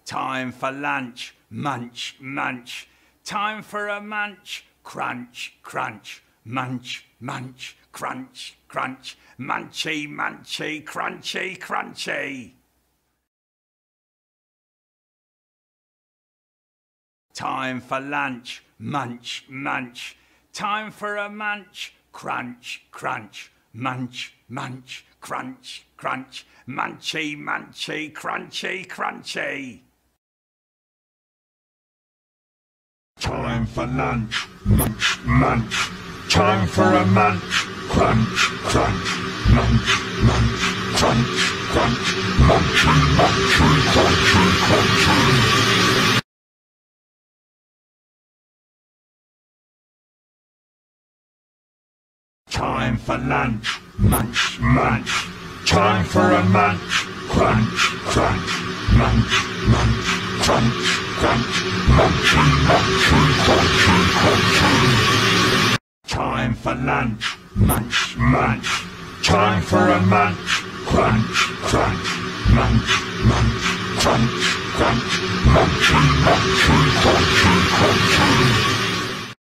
Time for lunch, munch, munch. Time for a munch, crunch, crunch. Munch, munch, crunch, crunch. Munchy, munchy, crunchy, crunchy. Time for lunch, munch, munch. Time for a munch, crunch, crunch. Munch, munch, crunch, crunch. Munchy, munchy, crunchy, crunchy. Time for lunch, munch, munch. Time for a munch, crunch, crunch. Munch, munch, crunch, crunch. Munchy, munchy, crunchy, crunchy. Time for lunch, munch, munch. Time for a munch, crunch, crunch. Munch, munch, crunch, crunch. Munchy, munchy, crunchy, crunchy. Time for lunch, munch, munch. Time for a munch, crunch, crunch. Munch, munch, crunch, crunch. Munchy, munchy, crunchy, crunchy.